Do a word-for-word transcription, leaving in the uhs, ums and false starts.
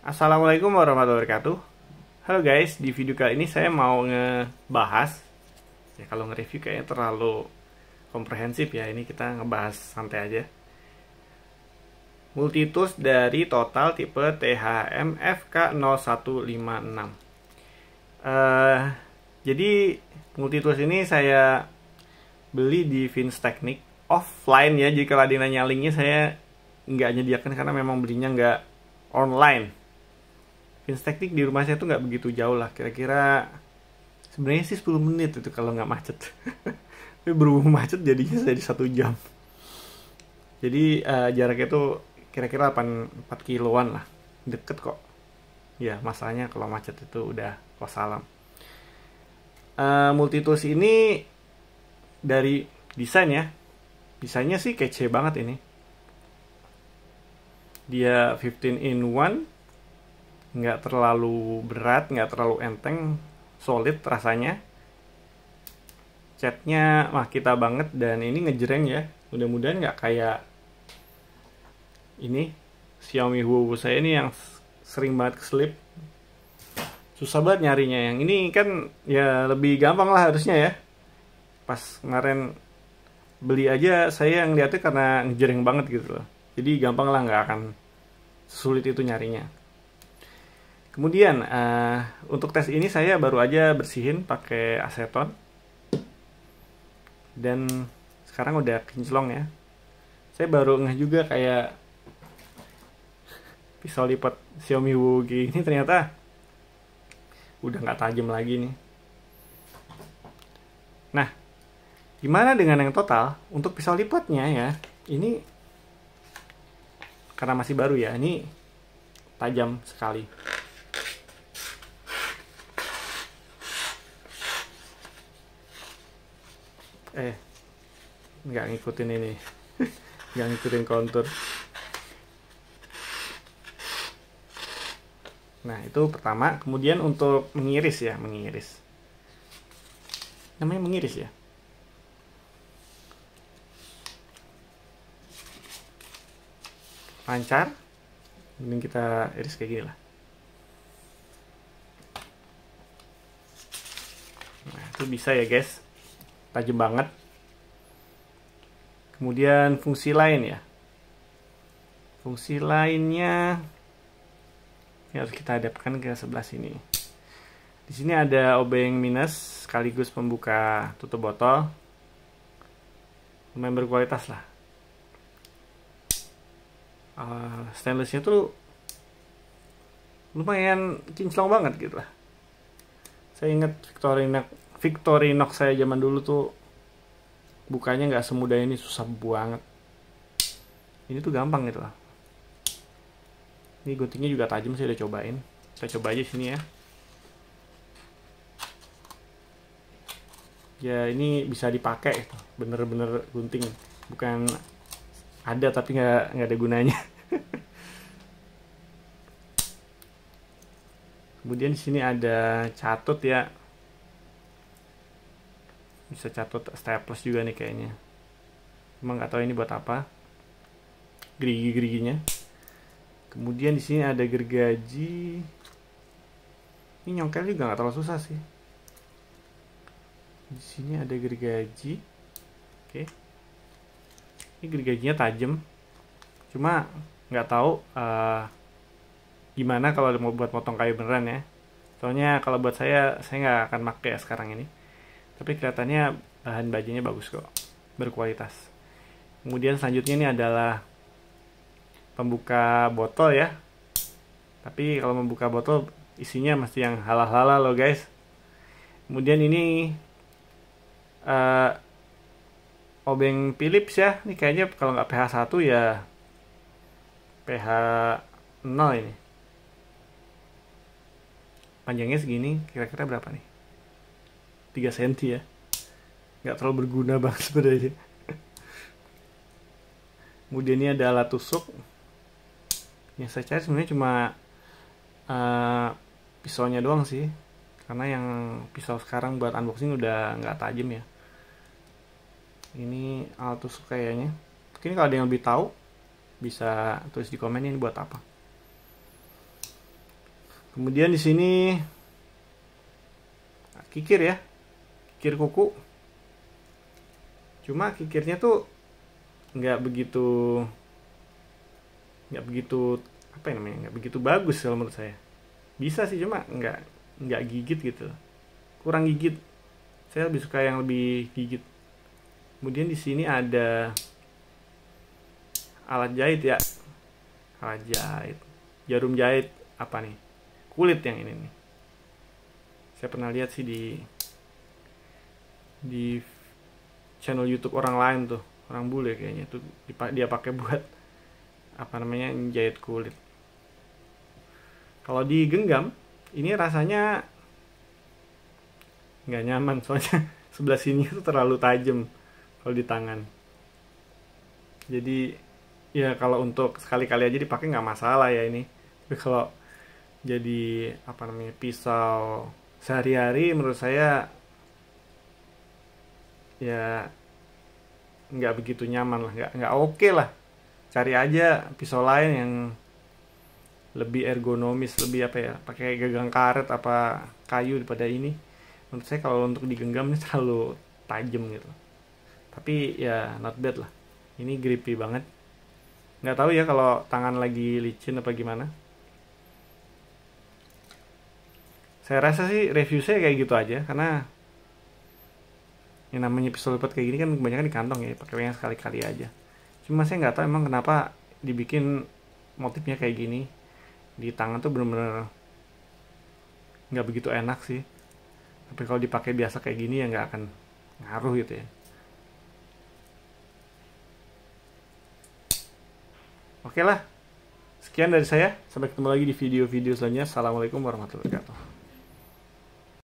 Assalamualaikum warahmatullahi wabarakatuh. Halo guys, di video kali ini saya mau ngebahas, ya kalau nge-review kayaknya terlalu komprehensif ya, ini kita ngebahas santai aja. Multitools dari Total tipe T H M F K nol satu lima enam. uh, Jadi multitools ini saya beli di Vince Technique offline ya, jika ada yang nanya linknya saya nggak nyediakan karena memang belinya nggak online. Vince Technique di rumah saya tuh nggak begitu jauh lah, kira-kira sebenarnya sih sepuluh menit itu kalau nggak macet. Tapi berhubung macet jadinya jadi satu jam. Jadi uh, jaraknya tuh kira-kira delapan puluh empat kiloan lah, deket kok. Ya masalahnya kalau macet itu udah wassalam. Uh, multitools ini dari desain ya, desainnya sih kece banget ini. Dia fifteen in one, nggak terlalu berat, nggak terlalu enteng, solid rasanya. Catnya mah kita banget dan ini ngejreng ya. Mudah-mudahan nggak kayak ini Xiaomi Huohu saya ini yang sering banget keselip. Susah banget nyarinya. Yang ini kan ya lebih gampang lah harusnya ya. Pas kemarin beli aja saya yang lihatnya karena ngejreng banget gitu loh. Jadi gampang lah, nggak akan sulit itu nyarinya. Kemudian uh, untuk tes ini saya baru aja bersihin pakai aseton. Dan sekarang udah kinclong ya. Saya baru ngeh juga kayak pisau lipat Xiaomi Huohu ini ternyata udah nggak tajam lagi nih. Nah, gimana dengan yang Total? Untuk pisau lipatnya ya, ini karena masih baru ya, ini tajam sekali. Eh, nggak ngikutin ini, nggak ngikutin kontur. Nah itu pertama. Kemudian untuk mengiris ya, mengiris. Namanya mengiris ya. Lancar. Mending kita iris kayak gini lah. Nah itu bisa ya guys. Tajam banget. Kemudian fungsi lain ya. Fungsi lainnya ini harus kita hadapkan ke sebelah sini. Di sini ada obeng minus sekaligus pembuka tutup botol. Lumayan berkualitas lah. Uh, stainlessnya tuh lumayan kinclong banget gitu lah. Saya ingat Victorinox Victorinox saya zaman dulu tuh bukanya nggak semudah ini, susah banget. Ini tuh gampang gitu lah. Ini guntingnya juga tajam, saya udah cobain. Kita coba aja sini ya. Ya ini bisa dipakai, bener-bener gunting, bukan ada tapi nggak nggak ada gunanya. Kemudian di sini ada catut ya. Bisa catut staples juga nih kayaknya. Emang nggak tahu ini buat apa. Gerigi-geriginya. Kemudian di sini ada gergaji. Ini nyongkel juga nggak terlalu susah sih. Di sini ada gergaji. Oke. Ini gergajinya tajam. Cuma nggak tahu uh, gimana kalau mau buat potong kayu beneran ya. Soalnya kalau buat saya, saya nggak akan pakai ya sekarang ini. Tapi kelihatannya bahan bajunya bagus kok, berkualitas. Kemudian selanjutnya ini adalah pembuka botol ya. Tapi kalau membuka botol isinya mesti yang halal-halal loh guys. Kemudian ini uh, obeng Philips ya. Ini kayaknya kalau nggak pH satu ya pH nol ini. Panjangnya segini, kira-kira berapa nih? tiga sentimeter ya. Nggak terlalu berguna banget sebenarnya. Kemudian ini ada alat tusuk. Yang saya cari sebenarnya cuma uh, pisaunya doang sih. Karena yang pisau sekarang buat unboxing udah nggak tajam ya. Ini alat tusuk kayaknya. Mungkin kalau ada yang lebih tahu bisa tulis di komen ini buat apa. Kemudian di sini kikir ya, kikir kuku. Cuma kikirnya tuh nggak begitu nggak begitu apa ya namanya nggak begitu bagus kalau menurut saya. Bisa sih cuma nggak nggak gigit gitu, kurang gigit. Saya lebih suka yang lebih gigit. Kemudian di sini ada alat jahit ya, alat jahit, jarum jahit apa nih, kulit yang ini nih. Saya pernah lihat sih di di channel YouTube orang lain tuh, orang bule kayaknya tuh dia pakai buat apa namanya jahit kulit. Kalau digenggam ini rasanya nggak nyaman soalnya sebelah sini tuh terlalu tajam kalau di tangan. Jadi ya kalau untuk sekali-kali aja dipakai nggak masalah ya ini. Tapi kalau jadi apa namanya pisau sehari-hari menurut saya ya nggak begitu nyaman lah, nggak nggak oke lah. Cari aja pisau lain yang lebih ergonomis, lebih apa ya, pakai gagang karet apa kayu daripada ini. Menurut saya kalau untuk digenggam ini terlalu tajam gitu. Tapi ya not bad lah. Ini grippy banget. Nggak tahu ya kalau tangan lagi licin apa gimana. Saya rasa sih review saya kayak gitu aja, karena yang namanya pisau lipat kayak gini kan kebanyakan di kantong ya, pakai yang sekali-kali aja. Cuma saya nggak tahu emang kenapa dibikin motifnya kayak gini. Di tangan tuh bener-bener nggak begitu enak sih. Tapi kalau dipakai biasa kayak gini ya nggak akan ngaruh gitu ya. Oke lah, sekian dari saya. Sampai ketemu lagi di video-video selanjutnya. Assalamualaikum warahmatullahi wabarakatuh.